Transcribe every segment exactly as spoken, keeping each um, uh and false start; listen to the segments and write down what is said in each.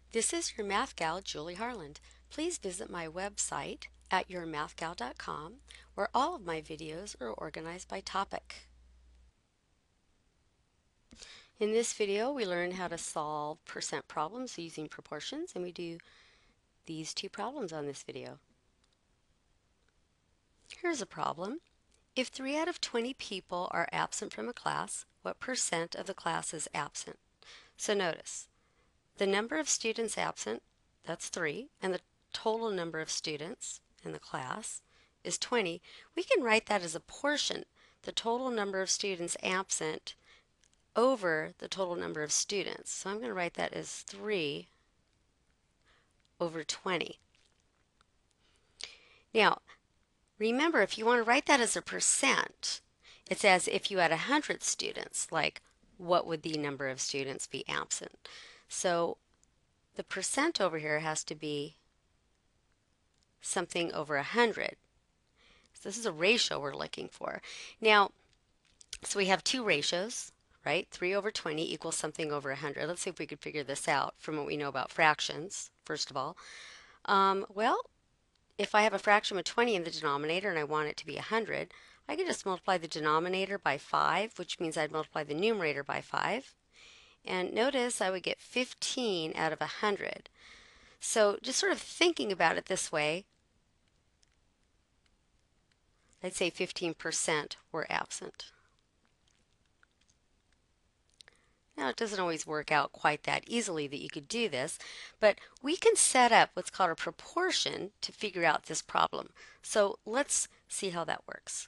This is your math gal, Julie Harland. Please visit my website at your math gal dot com, where all of my videos are organized by topic. In this video, we learn how to solve percent problems using proportions, and we do these two problems on this video. Here's a problem. If three out of twenty people are absent from a class, what percent of the class is absent? So notice, the number of students absent, that's three, and the total number of students in the class is twenty. We can write that as a portion, the total number of students absent over the total number of students. So I'm going to write that as three over twenty. Now, remember, if you want to write that as a percent, it's as if you had one hundred students, like what would the number of students be absent? So the percent over here has to be something over one hundred. So this is a ratio we're looking for. Now, so we have two ratios, right? three over twenty equals something over one hundred. Let's see if we could figure this out from what we know about fractions, first of all. Um, well, if I have a fraction with twenty in the denominator and I want it to be one hundred, I can just multiply the denominator by five, which means I'd multiply the numerator by five. And notice I would get fifteen out of one hundred. So just sort of thinking about it this way, I'd say fifteen percent were absent. Now, it doesn't always work out quite that easily that you could do this, but we can set up what's called a proportion to figure out this problem. So let's see how that works.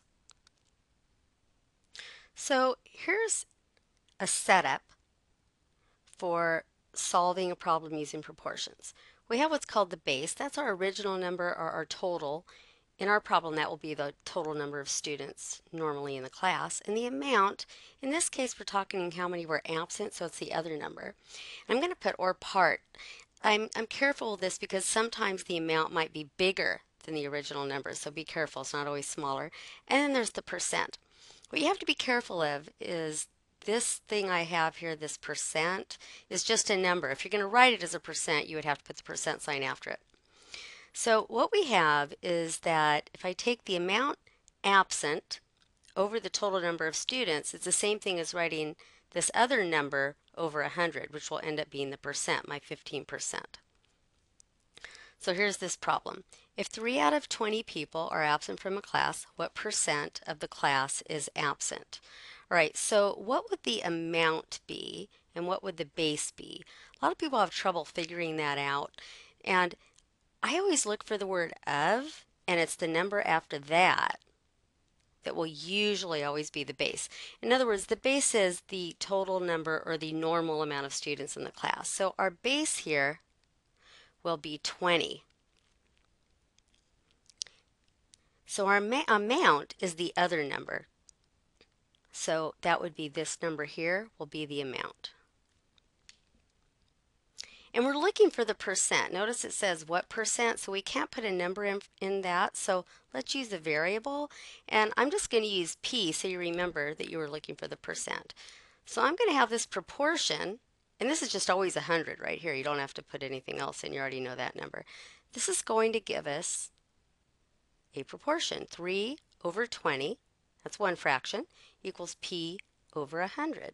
So here's a setup for solving a problem using proportions. We have what's called the base. That's our original number or our total. In our problem, that will be the total number of students normally in the class. And the amount, in this case, we're talking how many were absent, so it's the other number. I'm going to put or part. I'm, I'm careful with this because sometimes the amount might be bigger than the original number, so be careful. It's not always smaller. And then there's the percent. What you have to be careful of is this thing I have here, this percent, is just a number. If you're going to write it as a percent, you would have to put the percent sign after it. So what we have is that if I take the amount absent over the total number of students, it's the same thing as writing this other number over one hundred, which will end up being the percent, my fifteen percent. So here's this problem. If three out of twenty people are absent from a class, what percent of the class is absent? All right, so what would the amount be and what would the base be? A lot of people have trouble figuring that out, and I always look for the word of, and it's the number after that that will usually always be the base. In other words, the base is the total number or the normal amount of students in the class. So our base here will be twenty. So our amount is the other number. So that would be this number here will be the amount. And we're looking for the percent. Notice it says what percent, so we can't put a number in, in that. So let's use a variable. And I'm just going to use P so you remember that you were looking for the percent. So I'm going to have this proportion, and this is just always one hundred right here. You don't have to put anything else in. You already know that number. This is going to give us a proportion. three over twenty, that's one fraction, equals P over one hundred.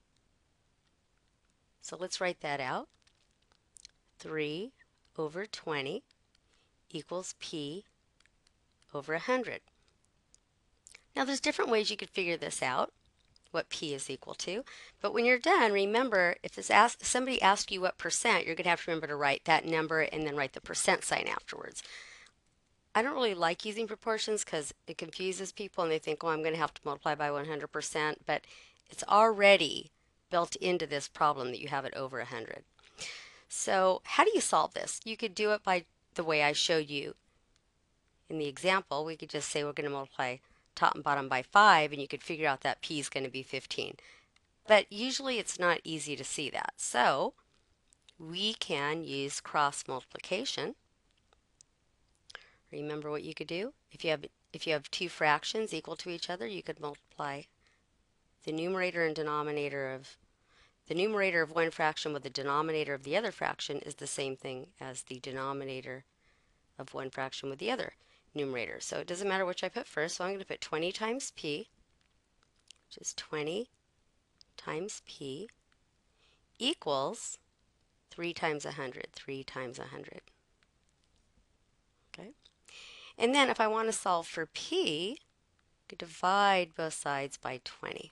So let's write that out. three over twenty equals P over one hundred. Now there's different ways you could figure this out, what P is equal to, but when you're done, remember if this ask, somebody asks you what percent, you're going to have to remember to write that number and then write the percent sign afterwards. I don't really like using proportions because it confuses people and they think, oh, I'm going to have to multiply by one hundred percent, but it's already built into this problem that you have it over one hundred. So how do you solve this? You could do it by the way I showed you in the example. We could just say we're going to multiply top and bottom by five, and you could figure out that P is going to be fifteen. But usually it's not easy to see that. So we can use cross multiplication. Remember what you could do? If you have if you have two fractions equal to each other, you could multiply the numerator and denominator of the numerator of one fraction with the denominator of the other fraction is the same thing as the denominator of one fraction with the other numerator. So it doesn't matter which I put first, so I'm going to put twenty times p, which is twenty times p, equals three times one hundred, three times one hundred. Okay? And then if I want to solve for p, I could divide both sides by twenty.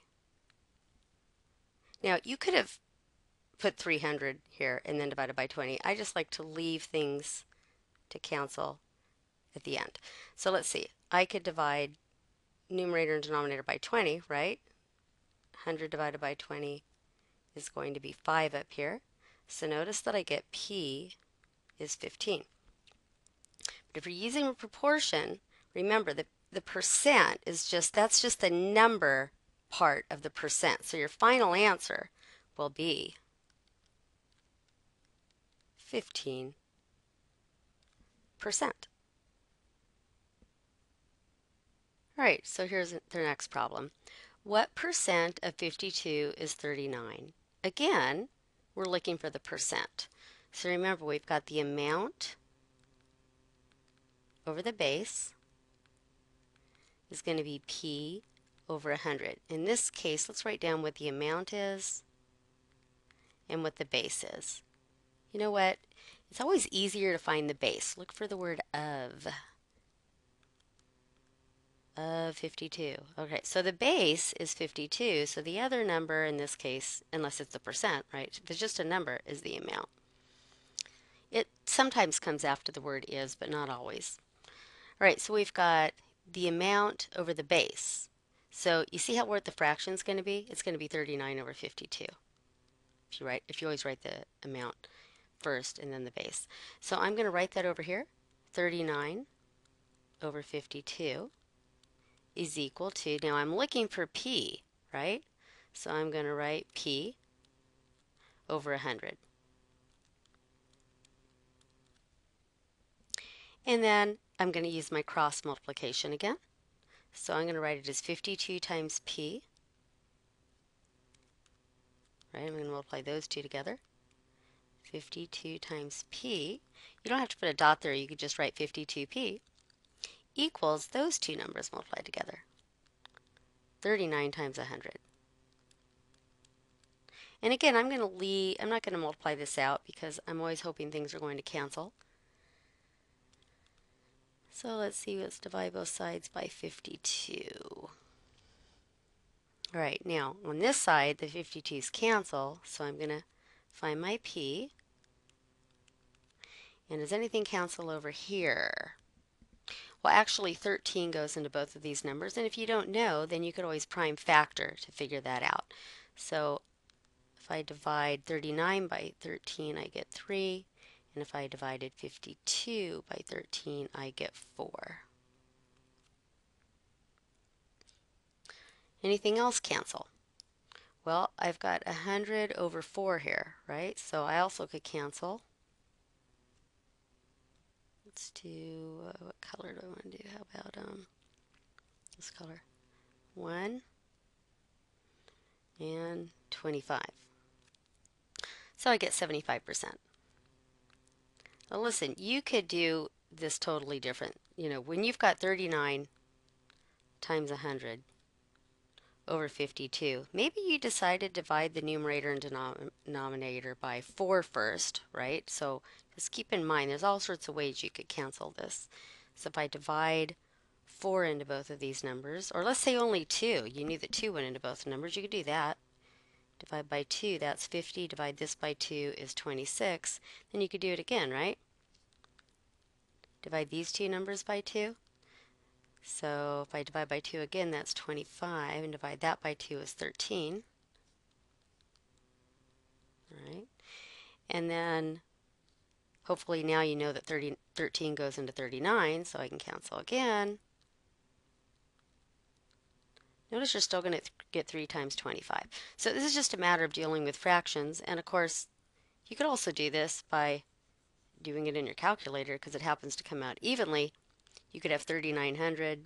Now, you could have put three hundred here and then divided by twenty. I just like to leave things to cancel at the end. So let's see. I could divide numerator and denominator by twenty, right? one hundred divided by twenty is going to be five up here. So notice that I get p is fifteen. But if you're using a proportion, remember that the percent is just, that's just the number part of the percent. So your final answer will be fifteen percent. All right, so here's the next problem. What percent of fifty-two is thirty-nine? Again, we're looking for the percent. So remember, we've got the amount over the base is going to be p over one hundred. In this case, let's write down what the amount is and what the base is. You know what? It's always easier to find the base. Look for the word of. Of fifty-two. Okay, so the base is fifty-two, so the other number in this case, unless it's the percent, right? If it's just a number, is the amount. It sometimes comes after the word is, but not always. All right, so we've got the amount over the base. So you see how what the fraction is going to be? It's going to be thirty-nine over fifty-two. If you write, if you always write the amount first and then the base. So I'm going to write that over here. thirty-nine over fifty-two is equal to, now I'm looking for p, right? So I'm going to write p over one hundred. And then I'm going to use my cross multiplication again. So I'm going to write it as fifty-two times p. Right, I'm going to multiply those two together. fifty-two times p. You don't have to put a dot there, you could just write fifty-two p equals those two numbers multiplied together. thirty-nine times one hundred. And again, I'm going to leave, I'm not going to multiply this out because I'm always hoping things are going to cancel. So let's see, let's divide both sides by fifty-two. All right, now on this side, the fifty-twos cancel, so I'm going to find my p. And does anything cancel over here? Well, actually, thirteen goes into both of these numbers, and if you don't know, then you could always prime factor to figure that out. So if I divide thirty-nine by thirteen, I get three, and if I divided fifty-two by thirteen, I get four. Anything else cancel? Well, I've got one hundred over four here, right? So I also could cancel. Let's do, uh, what color do I want to do? How about um, this color? one and twenty-five. So I get seventy-five percent. Now listen, you could do this totally different. You know, when you've got thirty-nine times one hundred over fifty-two, maybe you decide to divide the numerator and denom denominator by four first, right? So just keep in mind, there's all sorts of ways you could cancel this. So if I divide four into both of these numbers, or let's say only two, you knew that two went into both numbers, you could do that. Divide by two, that's fifty. Divide this by two is twenty-six. Then you could do it again, right? Divide these two numbers by two. So if I divide by two again, that's twenty-five, and divide that by two is thirteen. All right. And then hopefully now you know that thirty, thirteen goes into thirty-nine, so I can cancel again. Notice you're still going to get three times twenty-five. So this is just a matter of dealing with fractions, and of course you could also do this by doing it in your calculator because it happens to come out evenly. You could have thirty-nine hundred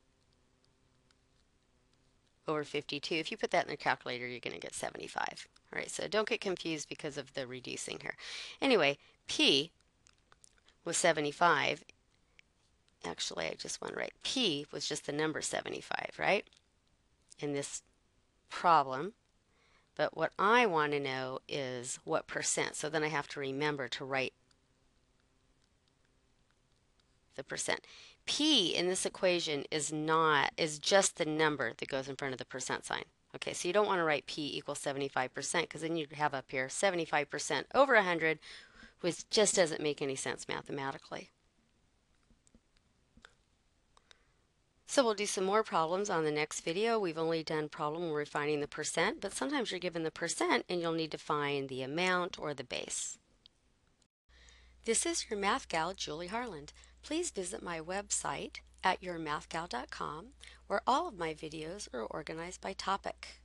over fifty-two. If you put that in the calculator, you're going to get seventy-five. All right, so don't get confused because of the reducing here. Anyway, P was seventy-five. Actually, I just went right. P was just the number seventy-five, right? In this problem. But what I want to know is what percent. So then I have to remember to write the percent. P in this equation is not, is just the number that goes in front of the percent sign. Okay, so you don't want to write P equals seventy-five percent because then you'd have up here seventy-five percent over one hundred, which just doesn't make any sense mathematically. So we'll do some more problems on the next video. We've only done problem where we're finding the percent, but sometimes you're given the percent and you'll need to find the amount or the base. This is your math gal, Julie Harland. Please visit my website at your math gal dot com, where all of my videos are organized by topic.